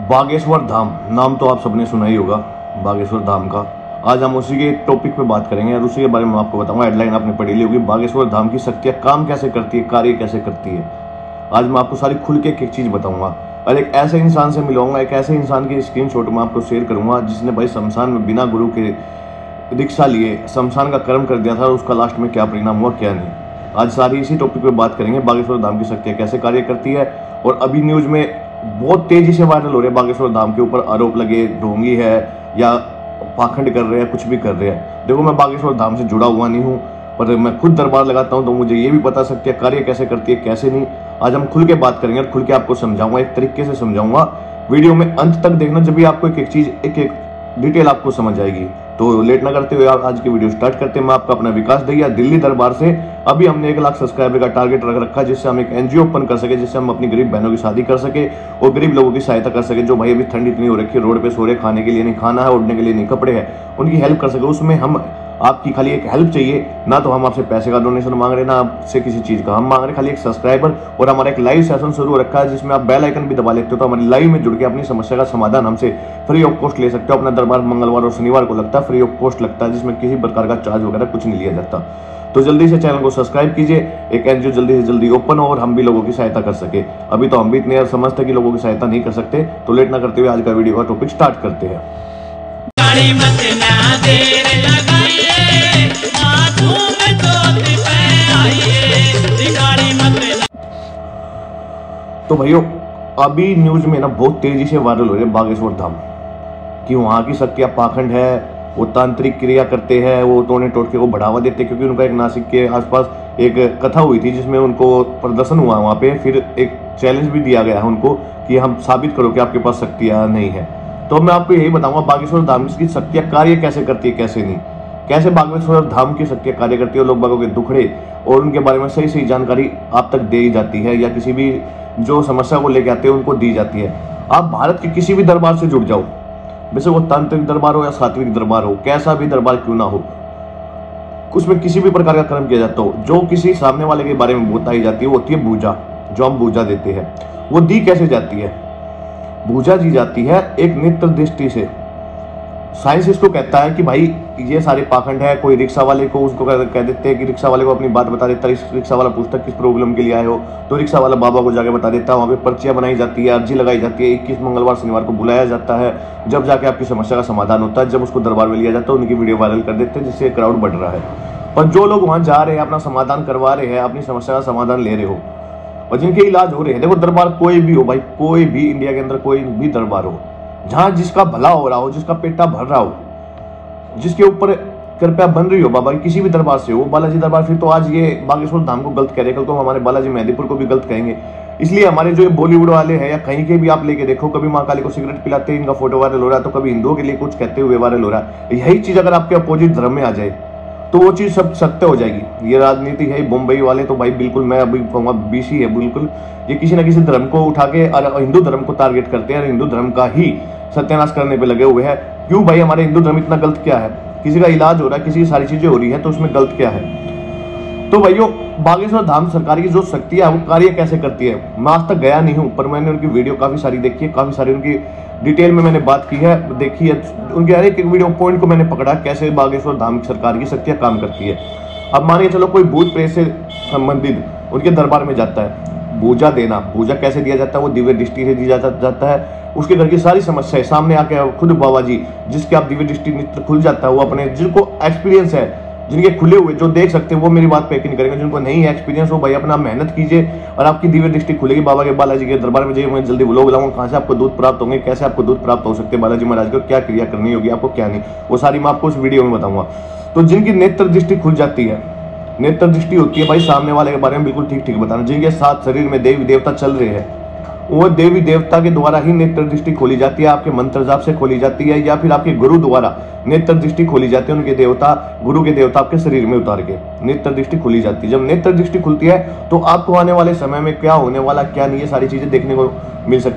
बागेश्वर धाम नाम तो आप सबने सुना ही होगा, बागेश्वर धाम का। आज हम उसी के टॉपिक पे बात करेंगे और उसी के बारे में आपको बताऊंगा। हेडलाइन आपने पढ़ी ली होगी, बागेश्वर धाम की शक्तियाँ काम कैसे करती है, कार्य कैसे करती है। आज मैं आपको सारी खुल के एक चीज़ बताऊंगा और एक ऐसे इंसान से मिलूंगा, एक ऐसे इंसान की स्क्रीनशॉट मैं आपको शेयर करूंगा जिसने भाई शमशान में बिना गुरु के दीक्षा लिए शमशान का कर्म कर दिया था और उसका लास्ट में क्या परिणाम हुआ क्या नहीं। आज सारी इसी टॉपिक पे बात करेंगे, बागेश्वर धाम की शक्तियाँ कैसे कार्य करती है। और अभी न्यूज़ में बहुत तेजी से वायरल हो रहे हैं बागेश्वर धाम के ऊपर आरोप लगे, ढोंगी है या पाखंड कर रहे हैं, कुछ भी कर रहे हैं। देखो, मैं बागेश्वर धाम से जुड़ा हुआ नहीं हूँ, पर मैं खुद दरबार लगाता हूँ तो मुझे ये भी पता सकती है कार्य कैसे करती है कैसे नहीं। आज हम खुल के बात करेंगे और खुल के आपको समझाऊंगा, एक तरीके से समझाऊंगा। वीडियो में अंत तक देखना, जब भी आपको एक चीज़ एक डिटेल आपको समझ आएगी। तो लेट ना करते हुए आज की वीडियो स्टार्ट करते हैं। मैं आपका अपना विकास दैया, दिल्ली दरबार से। अभी हमने 1 लाख सब्सक्राइबर का टारगेट रख रखा है, जिससे हम एक एनजीओ ओपन कर सके, जिससे हम अपनी गरीब बहनों की शादी कर सके और गरीब लोगों की सहायता कर सके। जो भाई अभी ठंड इतनी हो रखी है, रोड पे सो रहे, खाने के लिए नहीं खाना है, ओढ़ने के लिए नहीं कपड़े हैं, उनकी हेल्प कर सके। उसमें हम आपकी खाली एक हेल्प चाहिए, ना तो हम आपसे पैसे का डोनेशन मांग रहे, ना आपसे किसी चीज़ का हम मांग रहे, खाली एक सब्सक्राइबर। और हमारा एक लाइव सेशन शुरू हो रखा है जिसमें आप बेल आइकन भी दबा लेते हो, तो हमारी लाइव में जुड़ के अपनी समस्या का समाधान हमसे फ्री ऑफ कॉस्ट ले सकते हो। अपना दरबार मंगलवार और शनिवार को लगता है, फ्री ऑफ कॉस्ट लगता है, जिसमें किसी प्रकार का चार्ज वगैरह कुछ नहीं लिया जाता। तो जल्दी से चैनल को सब्सक्राइब कीजिए, एक एनजीओ जल्दी से जल्दी ओपन हो और हम भी लोगों की सहायता कर सके। अभी तो हम भी इतने समझते कि लोगों की सहायता नहीं कर सकते। तो लेट ना करते हुए आज का वीडियो का टॉपिक स्टार्ट करते हैं। तो भाइयों, अभी न्यूज में ना बहुत तेजी से वायरल हो रहे हैं बागेश्वर धाम कि वहाँ की शक्तियाँ पाखंड है, वो तांत्रिक क्रिया करते हैं, वो टोने टोटके को बढ़ावा देते हैं। क्योंकि उनका एक नासिक के आसपास एक कथा हुई थी जिसमें उनको प्रदर्शन हुआ वहाँ पे, फिर एक चैलेंज भी दिया गया है उनको कि हम साबित करो कि आपके पास शक्तियाँ नहीं है। तो मैं आपको यही बताऊंगा बागेश्वर धाम की शक्तियाँ कार्य कैसे करती है कैसे नहीं, कैसे बागेश्वर धाम की शक्तियाँ कार्य करती है और लोग बागों के दुखड़े और उनके बारे में सही सही जानकारी आप तक दी जाती है, या किसी भी जो समस्या को लेकर आते हैं उनको दी जाती है। आप भारत के किसी भी दरबार से जुड़ जाओ, वैसे वो तांत्रिक दरबार हो या सात्विक दरबार हो, कैसा भी दरबार क्यों ना हो, उसमें किसी भी प्रकार का कर्म किया जाता हो, जो किसी सामने वाले के बारे में बताई जाती है वो होती है पूजा। जो हम पूजा देते हैं वो दी कैसे जाती है? पूजा दी जाती है एक नेत्र दृष्टि से। साइंस इसको कहता है कि भाई ये सारे पाखंड है। कोई रिक्शा वाले को उसको कह देते हैं कि रिक्शा वाले को अपनी बात बता देता है, रिक्शा वाला पूछता है किस प्रॉब्लम के लिए आए हो, तो रिक्शा वाला बाबा को जाके बता देता है। वहाँ पे पर्चियाँ बनाई जाती है, अर्जी लगाई जाती है, 21 मंगलवार शनिवार को बुलाया जाता है, जब जाके आपकी समस्या का समाधान होता है। जब उसको दरबार में लिया जाता है उनकी वीडियो वायरल कर देते हैं, जिससे क्राउड बढ़ रहा है। पर जो लोग वहाँ जा रहे हैं, अपना समाधान करवा रहे हैं, अपनी समस्या का समाधान ले रहे हो और जिनके इलाज हो रहे हैं, देखो दरबार कोई भी हो भाई, कोई भी इंडिया के अंदर कोई भी दरबार हो, जहाँ जिसका भला हो रहा हो, जिसका पेटा भर रहा हो, जिसके ऊपर कृपया बन रही हो बाबा, किसी भी दरबार से हो, बालाजी दरबार, फिर तो आज ये बागेश्वर धाम को गलत कह रहे, कल तो हमारे बालाजी मेहंदीपुर को भी गलत कहेंगे। इसलिए हमारे जो बॉलीवुड वाले हैं या कहीं के भी आप लेके देखो, कभी माँ काली को सिगरेट पिलाते हैं, इनका फोटो वायरल हो रहा है, तो कभी हिंदुओं के लिए कुछ कहते हुए वायरल हो रहा है। यही चीज अगर आपके अपोजिट धर्म में आ जाए तो वो चीज सब सत्य हो जाएगी। ये राजनीति है मुंबई वाले, तो भाई बिल्कुल मैं अभी कहूँगा बीसी है बिल्कुल। ये किसी ना किसी धर्म को उठा के और हिंदू धर्म को टारगेट करते हैं और हिंदू धर्म का ही सत्यानाश करने पे लगे हुए हैं। क्यों भाई, हमारे हिंदू धर्म इतना गलत क्या है? किसी का इलाज हो रहा है, किसी की सारी चीजें हो रही है, तो उसमें गलत क्या है? तो भाइयों, बागेश्वर धाम सरकार की जो शक्ति है वो कार्य कैसे करती है, मैं आज तक गया नहीं हूँ, पर मैंने उनकी वीडियो काफी सारी देखी है, काफी सारी उनकी डिटेल में मैंने बात की है, देखी है। उनके हर एक वीडियो पॉइंट को मैंने पकड़ा कैसे बागेश्वर धाम की सरकार की शक्तियाँ काम करती है। अब मानिए चलो कोई भूत प्रेत से संबंधित उनके दरबार में जाता है, पूजा देना, पूजा कैसे दिया जाता है? वो दिव्य दृष्टि से दिया जाता है। उसके घर की सारी समस्याएं सामने आके खुद बाबा जी, जिसके आप दिव्य दृष्टि नेत्र खुल जाता है, वो अपने जिनको एक्सपीरियंस है, जिनके खुले हुए जो देख सकते हैं वो मेरी बात पे यकीन करेंगे। जिनको नहीं है एक्सपीरियंस, वो भाई अपना मेहनत कीजिए और आपकी दिव्य दृष्टि खुलेगी। बाबा के बालाजी के दरबार में जाइए, मैं जल्दी व्लॉग लाऊंगा कहाँ से आपको दूध प्राप्त होंगे, कैसे आपको दूध प्राप्त हो सकते हैं, बालाजी महाराज को क्या क्रिया करनी होगी आपको, क्या नहीं, वो सारी मैं आपको उस वीडियो में बताऊंगा। तो जिनकी नेत्र दृष्टि खुल जाती है, नेत्र दृष्टि होती है भाई सामने वाले के बारे में बिल्कुल ठीक ठीक बताना। जिनके साथ शरीर में देवी देवता चल रहे हैं, वो देवी देवता के द्वारा ही नेत्र दृष्टि खोली जाती है, आपके मंत्र जाप से खोली जाती है, या फिर आपके गुरु द्वारा नेत्र दृष्टि खोली जाती है। उनके देवता, गुरु के देवता आपके शरीर में उतार के नेत्र दृष्टि खोली जाती है। जब नेत्र दृष्टि खुलती है तो आपको आने वाले समय में क्या होने वाला क्या नहीं, ये सारी चीजें देखने को मिल सकती है।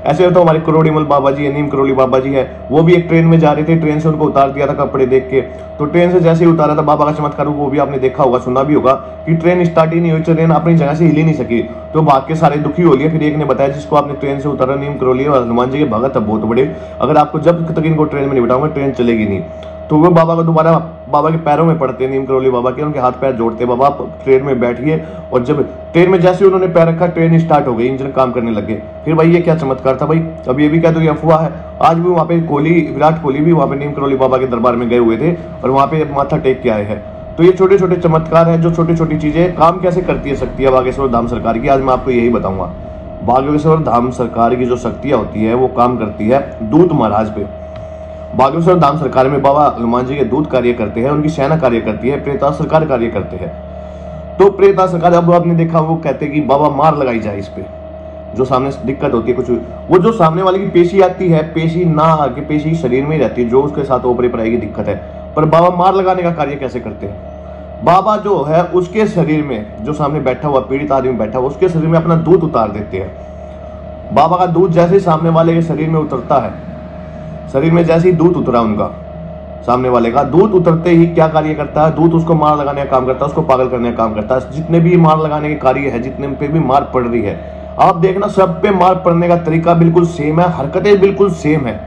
ऐसे तो हमारे करोड़ीमल बाबा जी है, नीम करोली बाबा जी है, वो भी एक ट्रेन में जा रहे थे, ट्रेन से उनको उतार दिया था कपड़े देख के। तो ट्रेन से जैसे ही उतारा था, बाबा का चमत्कार वो भी आपने देखा होगा, सुना भी होगा कि ट्रेन स्टार्ट ही नहीं हुई, ट्रेन अपनी जगह से हिल ही नहीं सकी। तो भाग के सारे दुखी हो लिए। फिर एक ने बताया जिसको आपने ट्रेन से उतारा, नीम करोली और हनुमान जी के भगत है बहुत बड़े, अगर आपको जब तक इनको ट्रेन में नहीं बिठाऊंगा ट्रेन चलेगी नहीं। तो वो बाबा को दोबारा बाबा के पैरों में पड़ते, नीम करोली बाबा के, उनके हाथ पैर जोड़ते, बाबा ट्रेन में बैठिए। और जब ट्रेन में जैसे उन्होंने पैर रखा, ट्रेन स्टार्ट हो गई, इंजन काम करने लगे। फिर भाई ये क्या चमत्कार था भाई। अब ये भी कह दो ये अफवाह है। आज भी वहाँ पे विराट कोहली भी वहाँ पे नीम करोली बाबा के दरबार में गए हुए थे और वहाँ पे माथा टेक के आए हैं। तो ये छोटे छोटे चमत्कार हैं, जो छोटी छोटी चीजें काम कैसे करती है शक्ति बागेश्वर धाम सरकार की, आज मैं आपको यही बताऊंगा। बागेश्वर धाम सरकार की जो शक्तियां होती है वो काम करती है दूत महाराज पे। बागेश्वर धाम सरकार में बाबा हनुमान जी के दूत कार्य करते हैं, उनकी सेना कार्य करती है, प्रेता सरकार कार्य करते हैं। तो प्रेता सरकार, अब आपने देखा वो कहते हैं कि बाबा मार लगाई जाए इस पे, जो सामने दिक्कत होती है कुछ, वो जो सामने वाले की पेशी आती है, पेशी ना आके पेशी शरीर में ही रहती है, जो उसके साथ ओपरे पर आएगी दिक्कत है। पर बाबा मार लगाने का कार्य कैसे करते हैं? बाबा जो है उसके शरीर में, जो सामने बैठा हुआ पीड़ित आदमी बैठा हुआ, उसके शरीर में अपना दूध उतार देते हैं। बाबा का दूध जैसे ही सामने वाले के शरीर में उतरता है, शरीर में जैसे ही दूध उतरा उनका, सामने वाले का दूध उतरते ही क्या कार्य करता है? दूध उसको मार लगाने का काम करता है, उसको पागल करने का काम करता है। जितने भी मार लगाने के कार्य है, जितने पे भी मार पड़ रही है, आप देखना सब पे मार पड़ने का तरीका बिल्कुल सेम है, हरकतें बिल्कुल सेम है।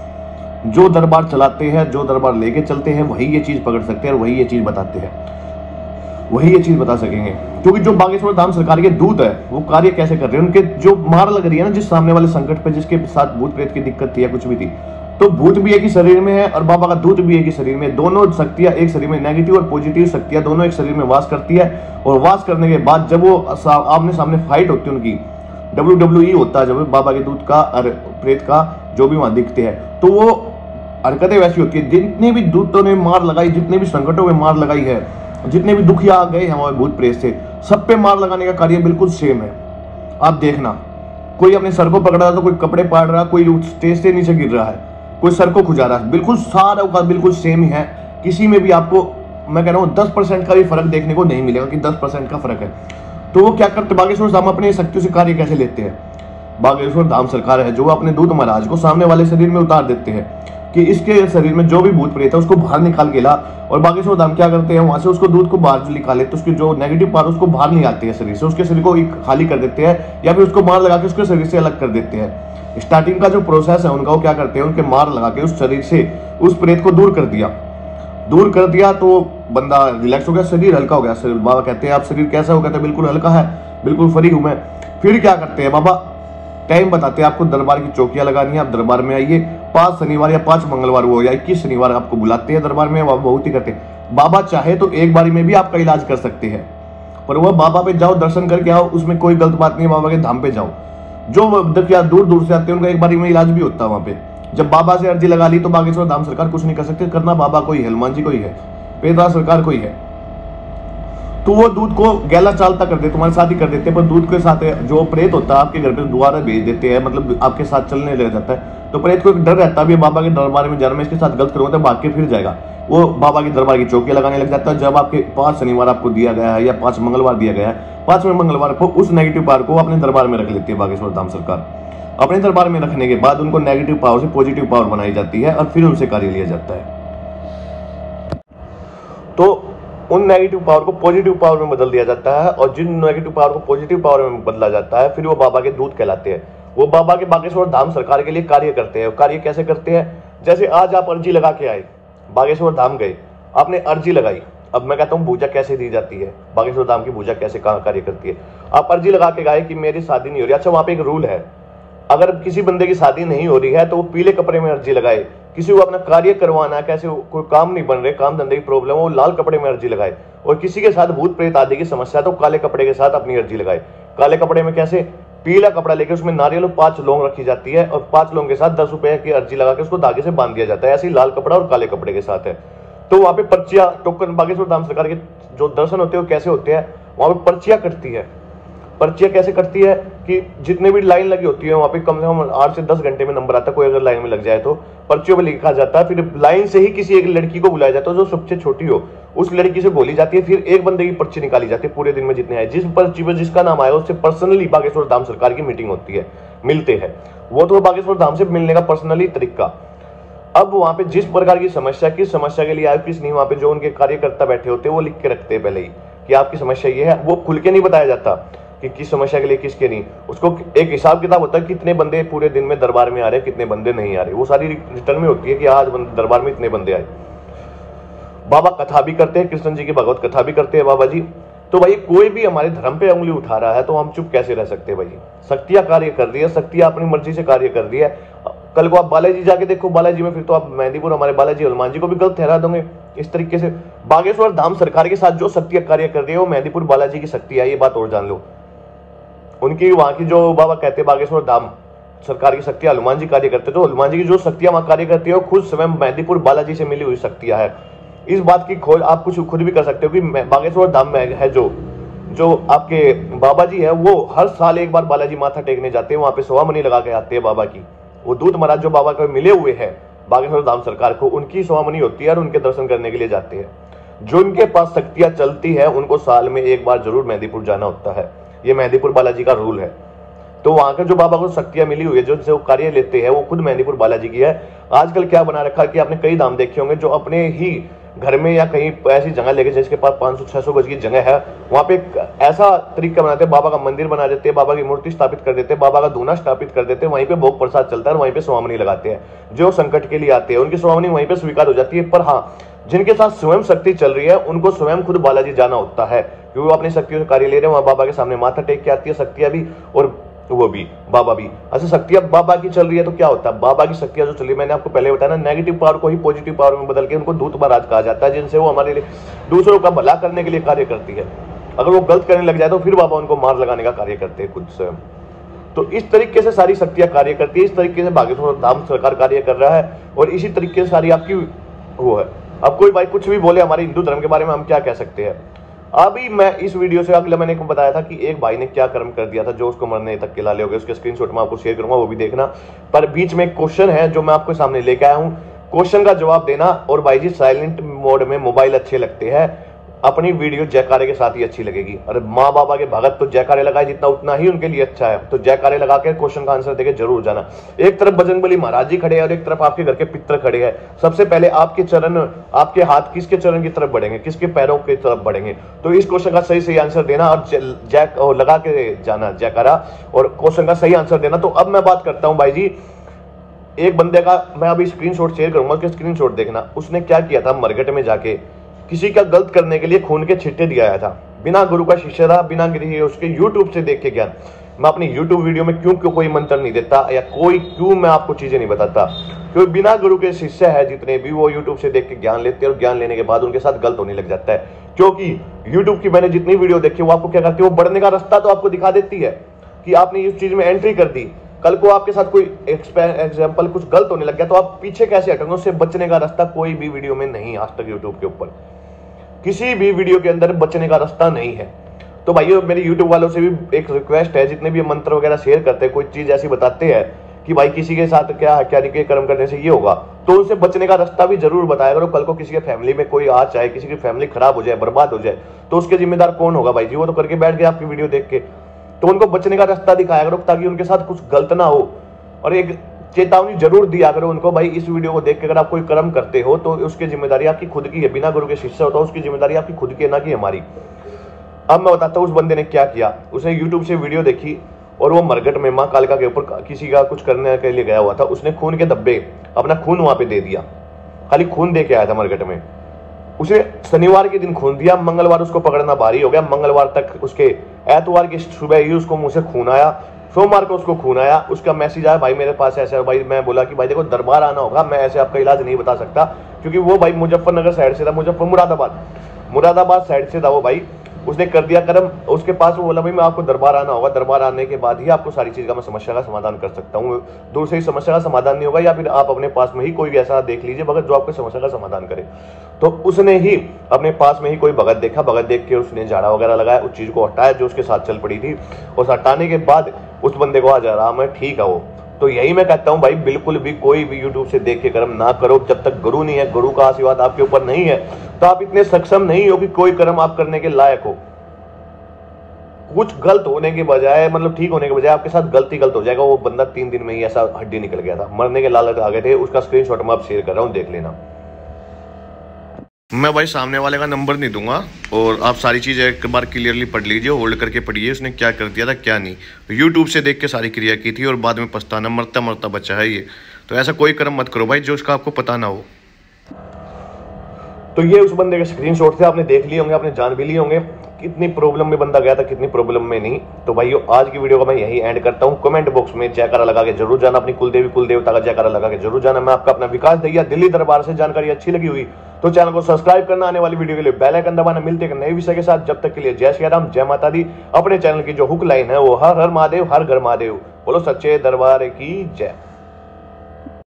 जो दरबार चलाते हैं, जो दरबार लेके चलते हैं, वही ये चीज पकड़ सकते हैं और वही ये चीज बताते हैं, वही ये चीज बता सकेंगे। क्योंकि जो बागेश्वर धाम सरकार के दूत है वो कार्य कैसे कर रहे हैं, उनके जो मार लग रही है ना, जिस सामने वाले संकट पे, जिसके साथ भूत प्रेत की दिक्कत थी या कुछ भी थी, तो भूत भी एक ही शरीर में है और बाबा का दूत भी एक ही शरीर में। दोनों शक्तियां एक शरीर में, नेगेटिव और पॉजिटिव शक्तियां दोनों एक शरीर में वास करती है। और वास करने के बाद जब वो आमने सामने फाइट होती है उनकी, WWE होता है जब बाबा के दूत का और प्रेत का, जो भी वहां दिखते हैं, तो वो हरकतें वैसी होती है। जितने भी दूतों ने मार लगाई, जितने भी संकटों में मार लगाई है, जितने भी दुखिया आ गए हमारे भूत प्रेत से, सब पे मार लगाने का कार्य बिल्कुल सेम है। आप देखना, कोई अपने सर को पकड़ रहा है तो कोई कपड़े पाड़ रहा है, कोई स्टेज से नीचे गिर रहा है, कोई सर को खुजा रहा है, बिल्कुल सारा का बिल्कुल सेम ही है। किसी में भी आपको, मैं कह रहा हूँ 10% का भी फर्क देखने को नहीं मिलेगा कि 10% का फर्क है। तो वो क्या करते, बागेश्वर धाम अपने शक्तियों से कार्य कैसे लेते हैं? बागेश्वर धाम सरकार है जो अपने दूत महाराज को सामने वाले शरीर में उतार देते हैं कि इसके शरीर में जो भी भूत प्रेत है उसको बाहर निकाल के ला। और बागेश्वर धाम क्या करते हैं, वहां से उसको दूध को बाहर निकाले तो उसकी जो नेगेटिव पावर उसको बाहर नहीं आती है शरीर से, उसके शरीर को खाली कर देते हैं या फिर उसको मार लगा के उसके शरीर से अलग कर देते हैं। स्टार्टिंग का जो प्रोसेस है उनका, वो क्या करते हैं, उनके मार लगा के उस शरीर से उस प्रेत को दूर कर दिया तो बंदा रिलैक्स हो गया, शरीर हल्का हो गया। शरीर, बाबा कहते हैं आप शरीर कैसा हो गया? बिल्कुल हल्का है, बिल्कुल फ्री हूं मैं। फिर क्या करते हैं बाबा, टाइम बताते हैं आपको, दरबार की चौकियां लगानी है, आप दरबार में आइए। 5 शनिवार या 5 मंगलवार वो या 21 शनिवार आपको बुलाते हैं दरबार में, वो बहुत ही करते हैं। बाबा चाहे तो एक बारी में भी आपका इलाज कर सकते हैं, पर वह बाबा पे जाओ, दर्शन करके आओ, उसमें कोई गलत बात नहीं है। बाबा के धाम पे जाओ, जो देखिए दूर दूर से आते हैं उनका एक बारी में इलाज भी होता है वहां पे। जब बाबा से अर्जी लगा ली तो बागेश्वर धाम सरकार कुछ नहीं कर सकते, करना बाबा को ही है, हनुमान जी को ही है, प्रेता सरकार को ही है। तो वो दूध को गैला चालता कर देते, तुम्हारे साथ ही कर देते हैं, पर दूध के साथ जो प्रेत होता है आपके घर पे दोबारा भेज देते हैं, मतलब आपके साथ चलने लग जाता है। तो प्रेत को एक डर रहता है, बाबा के दरबार में जा रहा, मैं इसके साथ गलत करूंगा तो भाग के फिर जाएगा। वो बाबा के दरबार की चौकियां लगाने लग जाता है। जब आपके 5 शनिवार आपको दिया गया है या 5 मंगलवार दिया गया है, 5वें मंगलवार को उस नेगेटिव पावर को अपने दरबार में रख लेती है बागेश्वर धाम सरकार। अपने दरबार में रखने के बाद उनको नेगेटिव पावर से पॉजिटिव पावर बनाई जाती है और फिर उनसे कार्य लिया जाता है। तो उन नेगेटिव पावर को पॉजिटिव पावर में बदल दिया जाता है, और जिन नेगेटिव पावर को पॉजिटिव पावर में बदला जाता है फिर वो बाबा के दूत कहलाते हैं। वो बाबा के बागेश्वर धाम सरकार के लिए कार्य करते हैं। कार्य कैसे करते हैं? जैसे आज आप अर्जी लगा के आए, बागेश्वर धाम गए, आपने अर्जी लगाई। अब मैं कहता हूँ पूजा कैसे दी जाती है, बागेश्वर धाम की पूजा कैसे कार्य करती है। आप अर्जी लगा के गए कि मेरी शादी नहीं हो रही। अच्छा, वहां पे एक रूल है, अगर किसी बंदे की शादी नहीं हो रही है तो वो पीले कपड़े में अर्जी लगाए। किसी को अपना कार्य करवाना है, कैसे कोई काम नहीं बन रहे, काम धंधे की प्रॉब्लम, वो लाल कपड़े में अर्जी लगाए। और किसी के साथ भूत प्रेत आदि की समस्या है तो काले कपड़े के साथ अपनी अर्जी लगाए। काले कपड़े में कैसे? पीला कपड़ा लेके उसमें नारियल और 5 लौंग रखी जाती है, और 5 लौंग के साथ 10 रुपए की अर्जी लगा के उसको धागे से बांध दिया जाता है। ऐसे ही लाल कपड़ा और काले कपड़े के साथ है। तो वहां पे पर्चियां, टोकन, बागेश्वर धाम सरकार के जो दर्शन होते हैं वो कैसे होते हैं, वहां पे पर्चियां कटती है। पर्चियां कैसे करती है कि जितने भी लाइन लगी होती है वहां पे कम से कम 8 से 10 घंटे में नंबर आता है। कोई अगर लाइन में लग जाए तो पर्चियों में लिखा जाता है। फिर लाइन से ही किसी एक लड़की को बुलाया जाता है जो सबसे छोटी हो, उस लड़की से बोली जाती है। फिर एक बंदे की पर्ची निकाली जाती है पूरे दिन में जितने आए, जिस पर्ची पर जिसका नाम आया उससे पर्सनली बागेश्वर धाम सरकार की मीटिंग होती है। मिलते हैं, वो तो बागेश्वर धाम से मिलने का पर्सनली तरीका। अब वहां पे जिस प्रकार की समस्या, किस समस्या के लिए आए किस नहीं, वहां पे जो उनके कार्यकर्ता बैठे होते हैं वो लिख के रखते हैं पहले ही कि आपकी समस्या ये है। वो खुल के नहीं बताया जाता कि किस समस्या के लिए किसके नहीं, उसको एक हिसाब किताब होता है कितने बंदे पूरे दिन में दरबार में आ रहे हैं, कितने बंदे नहीं आ रहे, वो सारी रिटर्न में होती है कि आज दरबार में इतने बंदे आए। बाबा कथा भी करते हैं, कृष्ण जी की भगवत कथा भी करते हैं बाबा जी। तो भाई कोई भी हमारे धर्म पे उंगली उठा रहा है तो हम चुप कैसे रह सकते हैं भाई? शक्तियां कार्य कर रही है, शक्तियां अपनी मर्जी से कार्य कर रही है। कल को आप बालाजी जाके देखो, बालाजी में फिर तो आप मेहंदीपुर हमारे बालाजी हनुमान जी को भी गलत ठहरा दोगे इस तरीके से। बागेश्वर धाम सरकार के साथ जो शक्तियां कार्य कर रही है वो मेहंदीपुर बालाजी की शक्ति है, ये बात और जान लो। उनकी वहां की जो बाबा कहते हैं बागेश्वर धाम सरकार की शक्तियां हनुमान जी कार्य करते, तो हनुमान जी की जो शक्तियां वहां कार्य करती है वो खुद स्वयं मेहंदीपुर बालाजी से मिली हुई शक्तियां है। इस बात की खोज आप कुछ खुद भी कर सकते हो कि बागेश्वर धाम में है जो आपके बाबा जी है, वो हर साल एक बार बालाजी माथा टेकने जाते हैं, वहां पे सोहामनी लगा के आते हैं बाबा की। वो दूत महाराज जो बाबा को मिले हुए हैं बागेश्वर धाम सरकार को, उनकी सोहामनी होती है और उनके दर्शन करने के लिए जाते हैं। जो उनके पास शक्तियां चलती है उनको साल में एक बार जरूर मेहंदीपुर जाना होता है, ये मेहंदीपुर बालाजी का रूल है। तो वहां के जो बाबा को शक्तियां मिली हुई है, जो कार्य लेते हैं, वो खुद मेहंदीपुर बालाजी की है। आजकल क्या बना रखा है कि आपने कई धाम देखे होंगे जो अपने ही घर में या कहीं ऐसी जगह लेके जिसके पास 500-600 गज की जगह है, वहां पे ऐसा तरीका बनाते हैं, बाबा का मंदिर बना देते हैं, बाबा की मूर्ति स्थापित कर देते हैं, बाबा का दूना स्थापित कर देते हैं, वहीं पे भोग प्रसाद चलता है और वहीं पे सोहामनी लगाते हैं। जो संकट के लिए आते हैं उनकी सोहामनी वहीं पे स्वीकार हो जाती है। पर हाँ, जिनके साथ स्वयं शक्ति चल रही है उनको स्वयं खुद बालाजी जाना होता है, क्योंकि वो अपनी शक्तियों से कार्य ले रहे हैं। वहां बाबा के सामने माथा टेक के आती है शक्तियां भी और वो भी बाबा भी। अच्छा, शक्तियां बाबा की चल रही है तो क्या होता है? बाबा की शक्तियां जो चल रही है, मैंने आपको पहले बताया ना, नेगेटिव पावर को ही पॉजिटिव पावर में बदल के उनको दूत महाराज कहा जाता है, जिनसे वो हमारे लिए दूसरों का भला करने के लिए कार्य करती है। अगर वो गलत करने लग जाए तो फिर बाबा उनको मार लगाने का कार्य करते हैं खुद स्वयं। तो इस तरीके से सारी शक्तियां कार्य करती है, इस तरीके से बागेश्वर धाम सरकार कार्य कर रहा है और इसी तरीके से सारी आपकी वो है। अब कोई भाई कुछ भी बोले हमारे हिंदू धर्म के बारे में, हम क्या कह सकते हैं? अभी मैं इस वीडियो से अगले मैंने बताया था कि एक भाई ने क्या कर्म कर दिया था जो उसको मरने तक के लाले हो गए, उसके स्क्रीनशॉट मैं आपको शेयर करूंगा, वो भी देखना। पर बीच में एक क्वेश्चन है जो मैं आपके सामने लेके आया हूं, क्वेश्चन का जवाब देना। और भाई जी साइलेंट मोड में मोबाइल अच्छे लगते हैं, अपनी वीडियो जयकारे के साथ ही अच्छी लगेगी। अरे माँ बाबा के भगत तो जयकारे लगाए जितना उतना ही उनके लिए अच्छा है, तो जयकारे लगा के क्वेश्चन का आंसर देके जरूर जाना। एक तरफ बजरंगबली महाराज जी खड़े हैं और एक तरफ आपके घर के पितर खड़े हैं। सबसे पहले आपके चरण, आपके हाथ किसके चरण की तरफ बढ़ेंगे, किसके पैरों की तरफ बढ़ेंगे? तो इस क्वेश्चन का सही आंसर देना और लगा के जाना जयकारा और क्वेश्चन का सही आंसर देना। तो अब मैं बात करता हूं भाई जी, एक बंदे का मैं अभी स्क्रीनशॉट शेयर करूंगा, उसके स्क्रीनशॉट देखना। उसने क्या किया था, मरघट में जाके किसी का गलत करने के लिए खून के छिट्टे दिया आया था। बिना गुरु का शिष्य था, बिना उसके यूट्यूब से देख के ज्ञान। मैं अपनी यूट्यूब वीडियो में क्यों कोई मंत्र नहीं देता या क्यों मैं आपको चीजें नहीं बताता, क्योंकि बिना गुरु के शिष्य है जितने भी, वो यूट्यूब से देख के ज्ञान लेते हैं और ज्ञान लेने के बाद उनके साथ गलत होने लग जाता है। क्योंकि यूट्यूब की मैंने जितनी वीडियो देखी वो आपको क्या करती है, वो बढ़ने का रास्ता तो आपको दिखा देती है कि आपने इस चीज में एंट्री कर दी, कल को आपके साथ कोई एग्जाम्पल कुछ गलत होने लग गया तो आप पीछे कैसे हटोगे? उससे बचने का रास्ता कोई भी वीडियो में नहीं, आज तक यूट्यूब के ऊपर किसी भी वीडियो के अंदर बचने का रास्ता नहीं है। तो भाइयों, मेरे यूट्यूब वालों से भी एक रिक्वेस्ट है, जितने भी मंत्र वगैरह शेयर करते हैं, कोई चीज ऐसी बताते हैं कि भाई किसी के साथ क्या के कर्म करने से ये होगा, तो उनसे बचने का रास्ता भी जरूर बताया करो। कल को किसी के फैमिली में कोई आ जाए, किसी की फैमिली खराब हो जाए, बर्बाद हो जाए, तो उसके जिम्मेदार कौन होगा भाई जी? वो तो करके बैठ गए आपकी वीडियो देख के। तो उनको बचने का रास्ता दिखाया करो ताकि उनके साथ कुछ गलत ना हो, और एक चेतावनी जरूर दिया करो उनको, भाई इस वीडियो को देख के अगर आप कोई कर्म करते हो तो उसकी जिम्मेदारी आपकी खुद की है, बिना गुरु के शिष्य होता है उसकी जिम्मेदारी आपकी खुद की है, ना कि हमारी। अब मैं बताता हूँ उस बंदे ने क्या किया। उसने यूट्यूब से वीडियो देखी और वो मरघट में माँ कालिका के ऊपर किसी का कुछ करने के लिए गया हुआ था। उसने खून के धब्बे, अपना खून वहां पे दे दिया, खाली खून दे के आया था मरघट में। उसे शनिवार के दिन खून दिया, मंगलवार उसको पकड़ना भारी हो गया, मंगलवार तक उसके एतवार की सुबह ही उसको मुंह से खून आया, सोमवार को उसको खून आया। उसका मैसेज आया, भाई मेरे पास ऐसा है। भाई मैं बोला कि भाई देखो दरबार आना होगा, मैं ऐसे आपका इलाज नहीं बता सकता, क्योंकि वो भाई मुजफ्फरनगर साइड से था, मुरादाबाद साइड से था वो भाई। उसने कर दिया कर्म, उसके पास वो बोला भाई मैं आपको दरबार आना होगा, दरबार आने के बाद ही आपको सारी चीज का मैं समस्या का समाधान कर सकता हूँ, दूर से ही समस्या का समाधान नहीं होगा, या फिर आप अपने पास में ही कोई ऐसा देख लीजिए भगत जो आपकी समस्या का समाधान करे। तो उसने ही अपने पास में ही कोई भगत देखा, भगत देख के उसने झाड़ा वगैरह लगाया, उस चीज को हटाया जो उसके साथ चल पड़ी थी, और हटाने के बाद उस बंदे को आज आराम है, ठीक है वो। तो यही मैं कहता हूं भाई, बिल्कुल भी कोई भी यूट्यूब से देख के कर्म ना करो जब तक गुरु नहीं है, गुरु का आशीर्वाद आपके ऊपर नहीं है, तो आप इतने सक्षम नहीं हो कि कोई कर्म आप करने के लायक हो। कुछ गलत होने के बजाय, मतलब ठीक होने के बजाय आपके साथ गलती गलत हो जाएगा। वो बंदा 3 दिन में ही ऐसा हड्डी निकल गया था, मरने के लालच आ गए थे। उसका स्क्रीनशॉट मैं आप शेयर कर रहा हूँ, देख लेना। मैं भाई सामने वाले का नंबर नहीं दूंगा, और आप सारी चीज़ें एक बार क्लियरली पढ़ लीजिए, होल्ड करके पढ़िए उसने क्या कर दिया था क्या नहीं। यूट्यूब से देख के सारी क्रिया की थी और बाद में पछताना, मरता मरता बच्चा है ये। तो ऐसा कोई कर्म मत करो भाई जो उसका आपको पता ना हो। तो ये उस बंदे के स्क्रीनशॉट थे, आपने देख लिए होंगे, आपने जान भी लिए होंगे कितनी प्रॉब्लम में बंदा गया था, कितनी प्रॉब्लम में नहीं। तो भाई आज की वीडियो को मैं यही एंड करता हूँ। कमेंट बॉक्स में जयकारा लगा के जरूर जाना, अपनी कुलदेवी कुल देवता का जयकारा लगा के जरूर जाना। मैं आपका अपना विकास दैया, दिल्ली दरबार से। जानकारी अच्छी लगी हुई तो चैनल को सब्सक्राइब करना, आने वाली वीडियो के लिए बेल आइकन दबाना। मिलते हैं नए विषय के साथ, जब तक के लिए जय श्री राम, जय माता दी। अपने चैनल की जो हुक लाइन है वो हर हर महादेव, हर घर महादेव। बोलो सच्चे दरबार की जय।